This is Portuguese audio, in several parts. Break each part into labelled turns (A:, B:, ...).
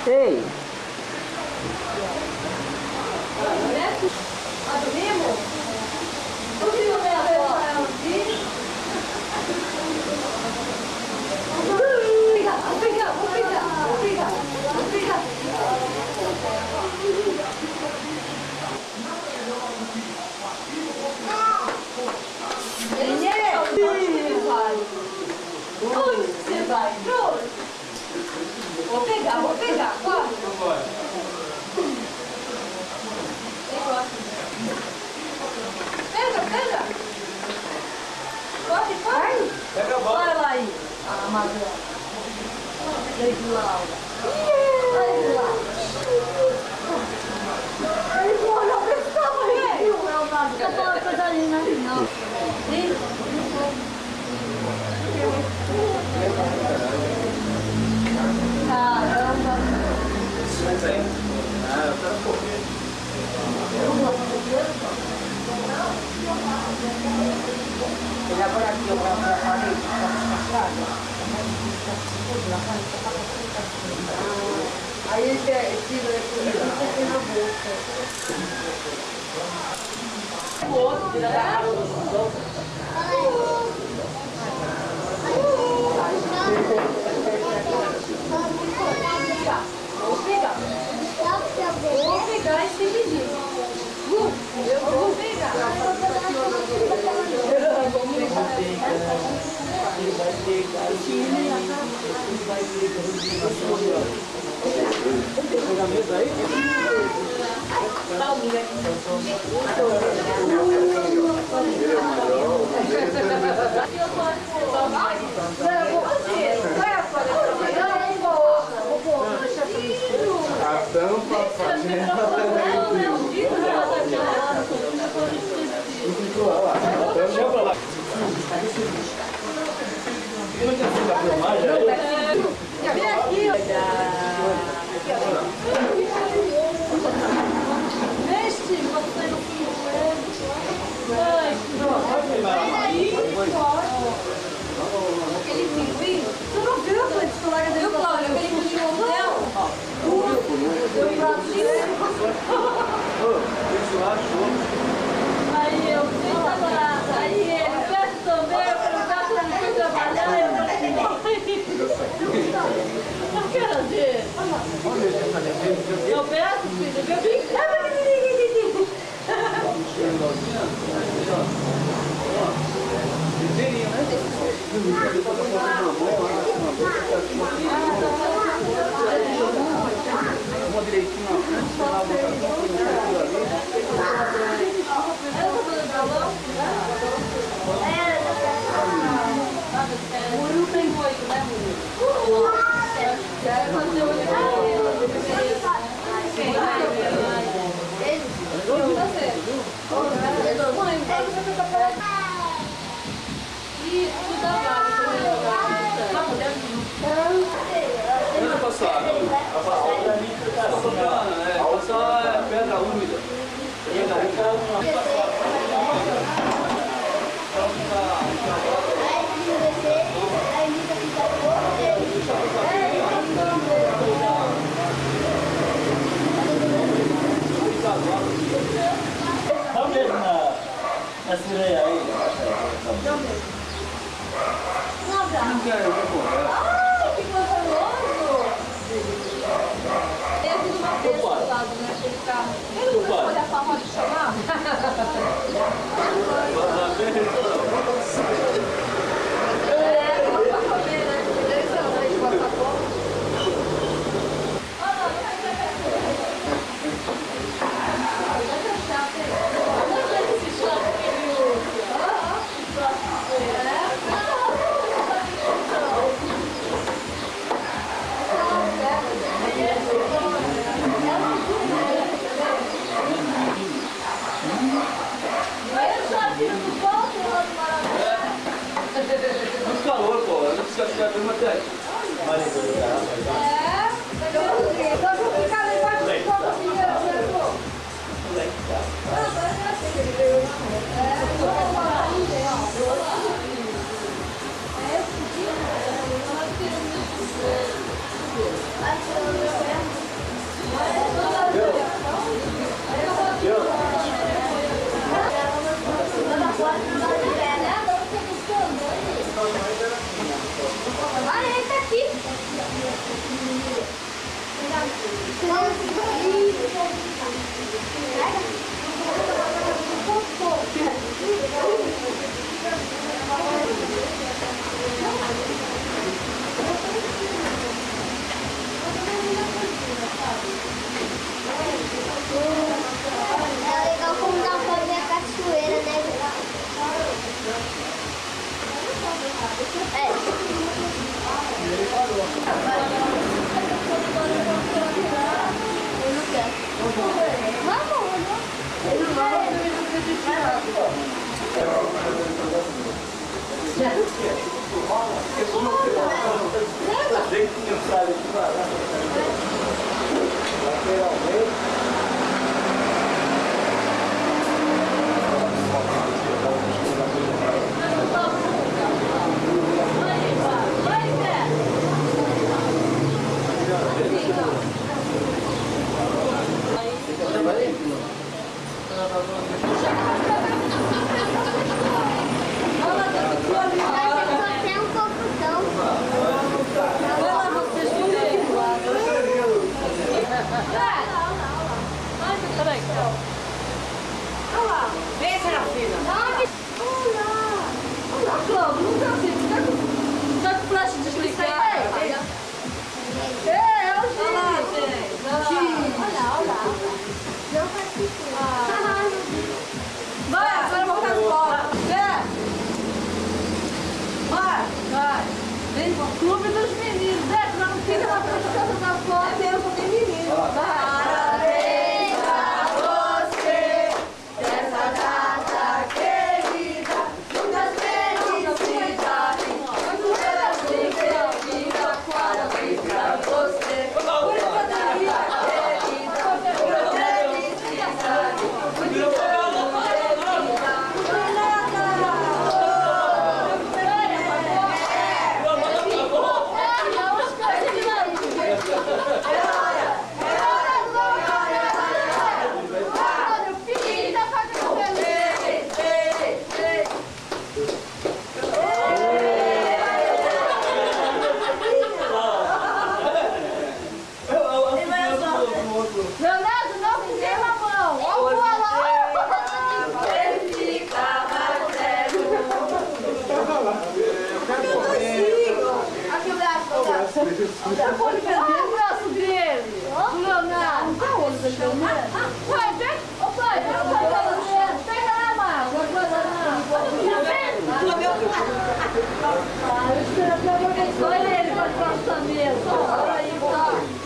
A: Ei!
B: Dormimos? Dormimos, né? Vou pegar. Onde você vai? Vou pegar, corre. Pega. Corre.
C: Pega a bola.
B: Bora lá aí. Amador. Desde lá. Ele morreu, eu pensava aí. Eu tô coisa ali, né? Não. Caramba.
C: Mas aí. Eu quero correr.
A: Ele agora aqui, eu vou para a parede, aí ele tira aqui na boca. O outro tira da água do chão.
B: Vou pegar esse pedir. Eu vou pegar.
A: Ele vai pegar o time. Pega a mesa aí?
B: Palminha aqui.
C: A tampa fazendo. Deixa pra lá. Como é que é a filmagem?
B: Vem aqui, Neste, você não aquele pinguim. Você não viu aquele colega dele? Viu, Cláudia? Aquele pinguim no hotel? Deu um pratinho. Aí eu fui trabalhar. Aí ele perto também. Eu falei, tá, você não foi trabalhar? Eu falei, não. A cara dele. Eu perto, filho. Eu vi.
A: Uma direitinho,
B: Muru tem 8, né, Muru? Quero fazer o
C: Ano passado, passar pedra úmida.
D: Dá um beijo na sereia aí.
C: Não quero, eu vou correr.
B: Ai, que gostoso! Tem aqui uma vez do lado, né? Aquele carro. Ele não pode a forma de chamar? Clube dos meninos, Zé, não fica na frente da casa da foto. É mesmo, tem menino. Parabéns a você, dessa data querida, muitas felicidades, muitas felicidades, parabéns pra você, por essa data querida, muitas felicidades, muitas felicidades. Leonardo, não queima a mão! Olha o lá! Verifica, Marcelo! Aqui o braço, olha o braço dele! Do Leonardo! Ué, vem! Ô pai, vem o pai pra você! Pega lá, Marcos! Eu espero que eu joguei só ele pra debaixo da mesa! Olha aí, tá!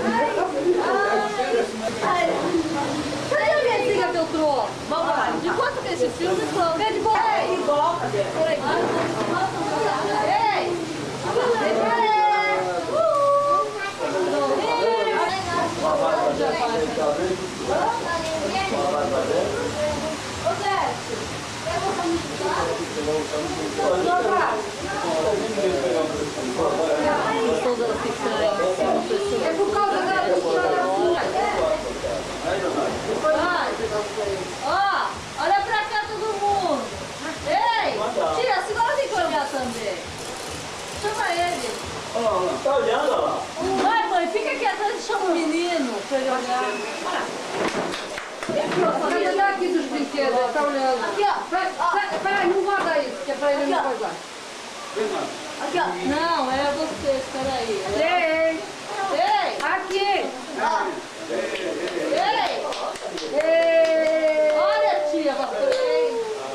B: Cadê a minha amiga que eu trouxe? Vamos lá. De quanto que é esse filme? Vem de bola. Ei, igual. Por aqui. Ei! Ô, Zé, eu vou é por causa da ó, olha pra cá todo mundo. Ei, tira, segura tem que olhar também. Chama ele.
D: Tá olhando, ó?
B: Vai, mãe, fica aqui atrás e chama o menino pra ele olhar. Olha, dá aqui dos brinquedos, tá olhando. Aqui, ó. Peraí, não guarda isso, que é pra ele não coisar. Aqui, ó. Não, é você, espera aí. Ei! Ei! Aqui! Ei! Ei! Olha, tia, você!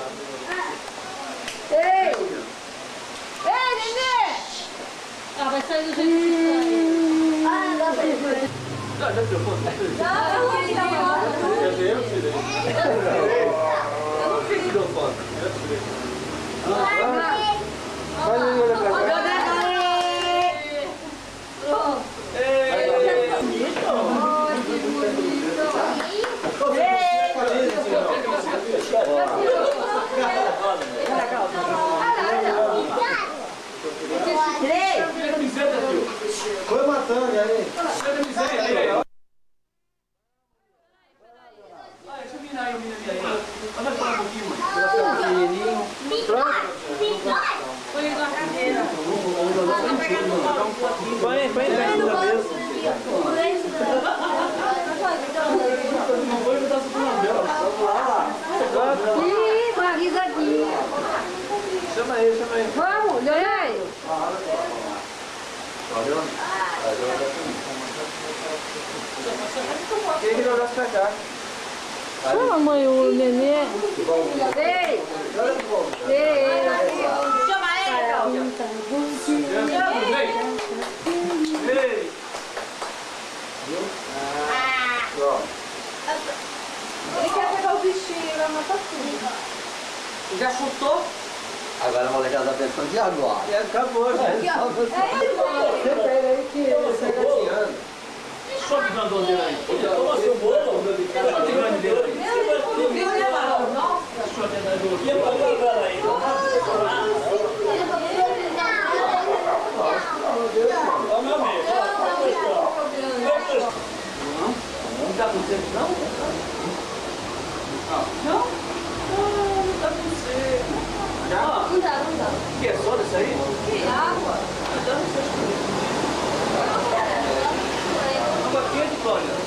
B: Ei! Ei, nenê! Ah, vai sair do jeito que sai. Ah, dá pra ir.
C: Já tirou foto?
B: Eu não tirei.
C: Eu não fiz. Tirou foto. Eu tirei.
A: Olha ele, olha pra cá. Foi matando, e aí?
C: Deixa eu virar aí, o menino aí. Vamos falar um pouquinho, mãe.
B: Foi na cadeira.
A: Põe perto da mesa.
C: Não foi botar isso pro Mandela. Vamos lá.
B: Ih, uma risadinha.
A: Chama ele, chama ele.
B: Vamos, Leonardo.
A: Quem virou o braço pra cá?
B: Chama, mãe, o nenê. Ei! Ei!
E: Chama ele, Cláudia.
C: Ei!
B: Ele quer pegar o bichinho, vai matar tudo.
E: Já chutou?
F: Agora a molecada tá pensando de agora.
C: E acabou, já.
B: Aqui, ó.
A: Você pega aí que você tá gatinhando.
C: Só que grandão dele aí.
D: Toma seu bolo.
C: Só que grande dele aí.
B: Meu, viu, né, mano? Nossa.
C: Só que grande dele
D: E a papagala aí? Ó, meu amigo.
C: Não tá com sede, não? Não? Não tá com sede. Já?
B: Não dá, não dá.
C: O que é soda isso aí?
B: Que água?
C: Água quente, Cláudia.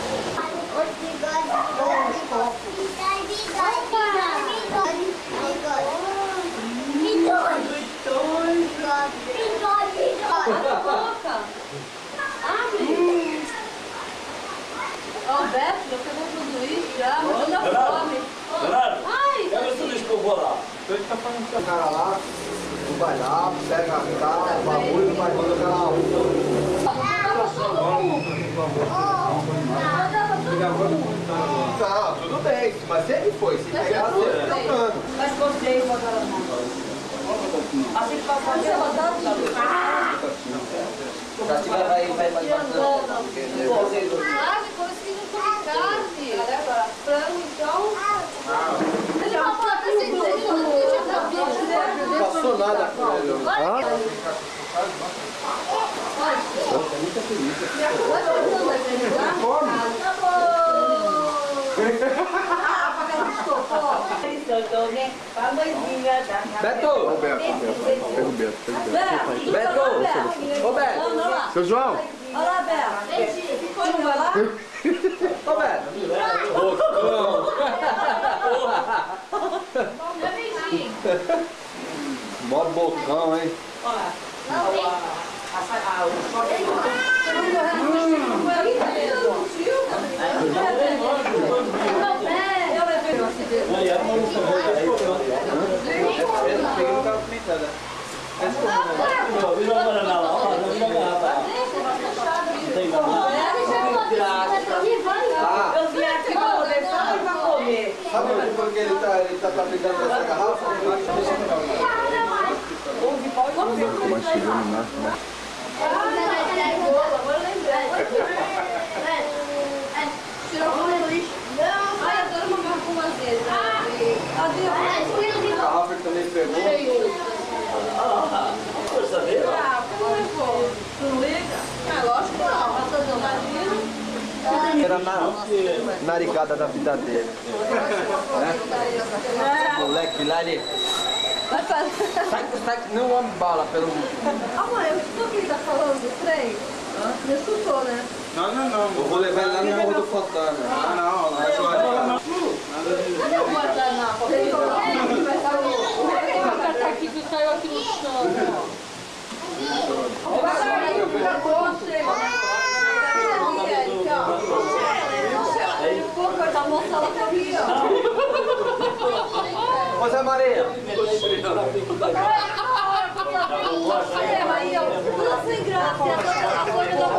B: Boca. Abre. Ó, o Beto já pegou tudo isso já, mas não dá fome.
D: Leonardo,
B: Ai,
D: pega tudo isso que eu vou lá.
C: Ele tá falando
F: O cara lá, não vai lá, pega a cara, o bagulho, vai mandar o cara lá. Não, tudo bem, mas sempre foi. Se pegar, sempre tocando.
E: Mas gostei, agora não. Assim que passar de
F: Já tiver vai passando.
B: Sabe, coisa que não come carne. Frango, então. Ele não pode até sem
F: Não passou nada com ele. Beto!
G: Pega o Beto.
F: Beto! Ô Beto!
G: Seu João!
E: Olha lá, Bela. Ficou, não vai lá?
F: Ô Beto! Mó bocão, hein?
E: Olha. O choque
D: Aí, a mão no
C: peguei no carro pimentada.
D: Vira uma banana lá, ó, vira uma garrafa. Não tem nada.
E: Eu vim aqui pra poder só pra comer.
F: Sabe por que ele tá fabricando essa garrafa?
G: Mas chegou no máximo, né?
B: Agora eu lembrei. Tirou o lixo. Ai, eu adoro uma garrafa com azeite.
F: A garrafa que também pegou.
D: Força dele.
B: Ah, como é bom? Tu não liga? É lógico que não. Mas tô dando
F: Era na narigada da vida dele. O moleque lá, ele... Sai, não homem bala pelo...
B: Ah, mãe, eu escutou o que ele tá falando do trem? Não escutou, né?
C: Não.
F: Eu vou levar ele lá no Morro do Fontana.
C: Não.
B: Cadê o guardanapo? Vou catar aqui que caiu aqui no chão. O guardanapo fica bom, a moça ela tá aqui, ó.
F: Ô Zé Maria!
B: Aí, ó, tudo sem graça. A folha da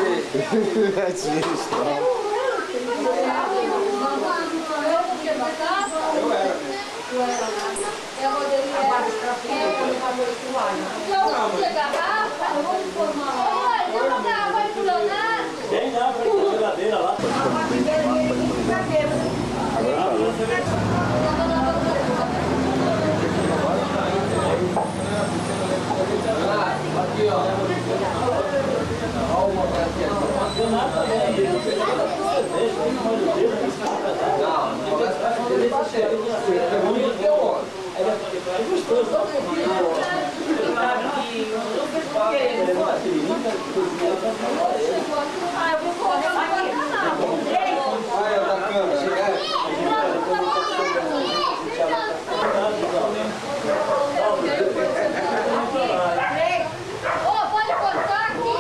D: Tem lá, vai na geladeira lá.
F: Aqui, ó. Olha uma aqui.
D: É gostoso.
B: Ah, eu vou colocar aqui.
F: Vai, da câmera, chega.
B: Ô, pode cortar aqui?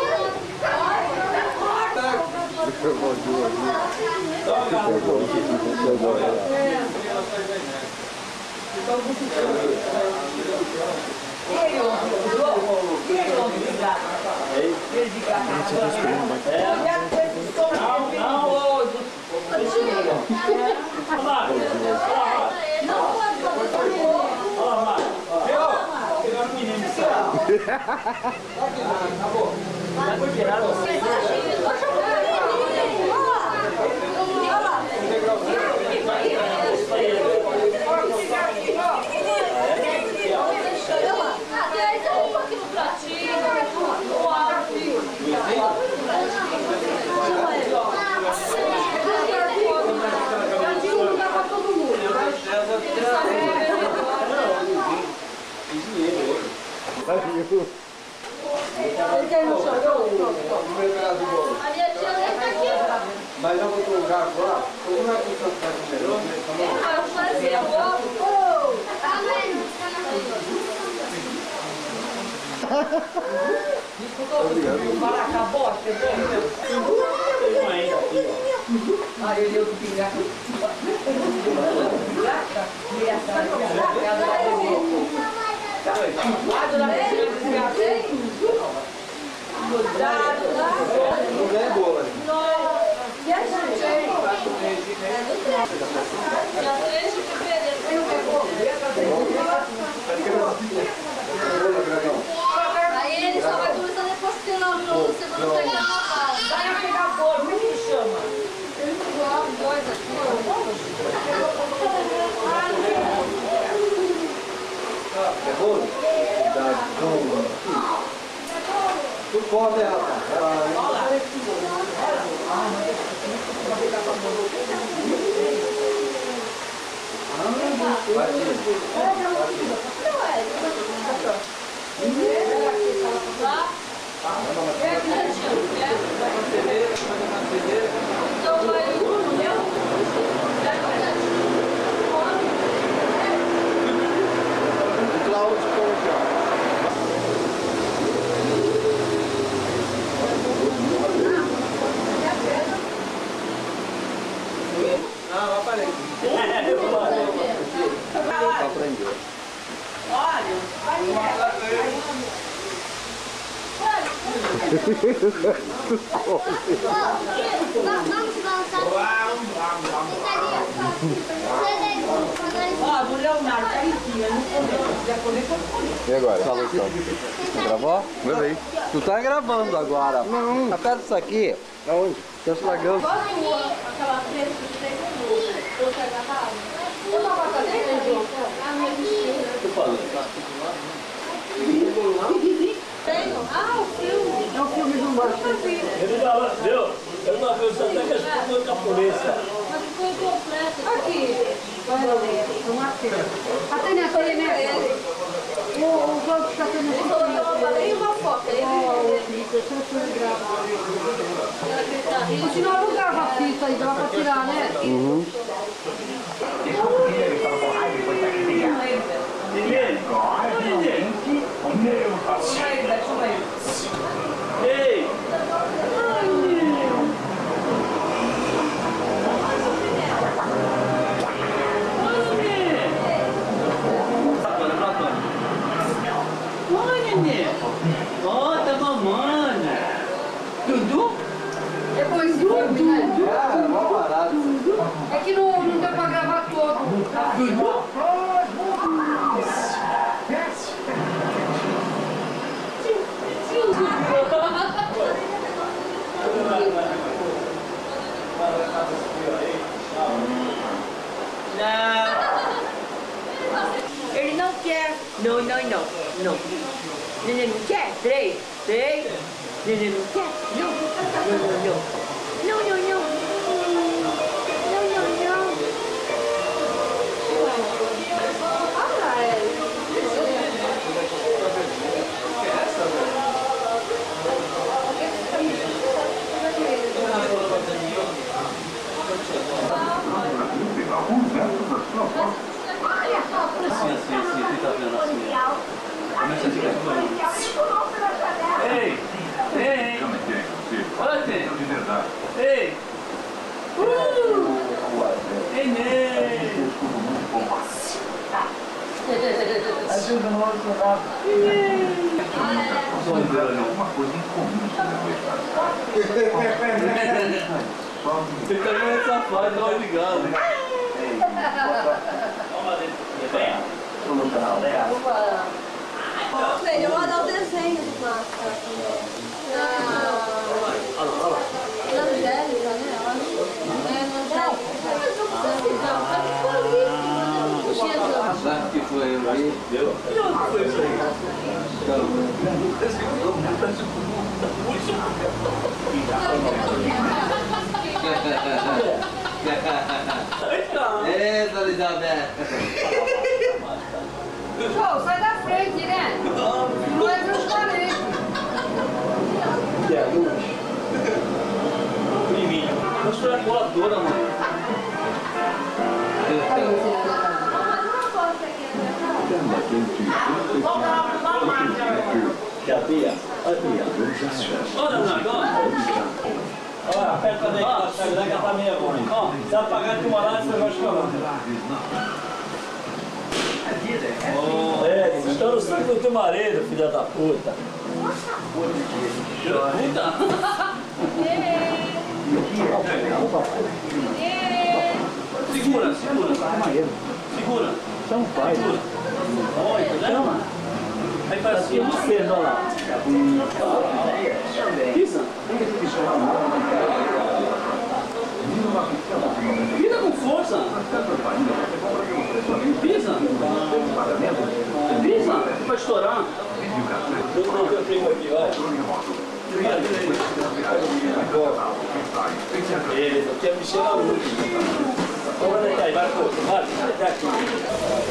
B: A minha tia nem tá aqui.
F: Mas eu vou colocar agora. Como é que você faz o melhor?
B: Ah, eu fazia.
A: Ah, eu deu que pingar.
F: Não é boa.
B: Dia 3 de fevereiro. Aí ele só vai começar depois que não, você não vai pegar uma bala.
A: Vai pegar bolo, como que chama?
B: Ele igual dois aqui.
F: É bolo? Dá bom. Tu pode, rapaz.
B: Vamos dançar.
A: Ó, do Leonardo, tá em cima, não comeu.
G: E agora?
F: Falou, gravou?
G: Gravei.
F: Tu tá gravando agora. Não. Aperta isso aqui.
G: Aonde?
F: Tá estragando.
B: Aquela treta que tem no outro agarrado. Eu não vou fazer, João? Ah, meu vestido. Tenho. Ah, o filme.
A: É o filme do Marcos.
D: Ele tava, viu? Eu não vi até que as da polícia.
B: Mas ficou incompleto.
A: Aqui. Olha, o Marcos. Até nessa aí, né? O João que está tendo
B: Ele falou que eu falei uma foto. Ele
A: o senhor não grava a fita aí, dá pra tirar, né?
F: Uhum.
D: Ei!
C: Oi, nenê. Ó, tá mamando. Dudu?
A: caminhando.
F: Mó barato.
A: É que não deu pra gravar todo.
B: Ele não quer. Não, não, não. Não. Neném não quer? Três. Três. Neném não quer? Não. Não, não, não. Não, não, não. Não, não, não.
C: Assim, fica vendo assim. Começa a ficar Ei! Ei! Olha aqui! Ei! Ei, Ney!
F: Ajuda no outro lado.
G: Alguma coisa incomum
C: Você tá vendo essa fase, dá uma ligada.
B: Melhor dar o desenho do Máscara. Na Angélica, né? Eu acho. É, na Angélica.
F: Sabe que foi eu aí?
C: Deu? Que outro foi isso aí?
F: Eita, Elizabeth!
A: Pô, sai da frente, né? Não é meus parentes.
C: Que é luz? Priminho. Mas foi a coladora, mano. Já Bia? Olha, Bia. Olha, Nagão. Olha, aperta daí que tá meia bom. Ó, se apagar de uma lá, você vai chorar. É, estão no ciclo do marido, filha da puta. Puta? Segura. Segura.
D: Então faz.
C: Olha, chama. Aí faz assim, você, olha lá. Pisa. Pisa com força. Pisa. Pisa. Vai estourar. Eu não tenho primo aqui, olha. Ele, eu quero mexer na luz. Olha aí, vai, vai aqui.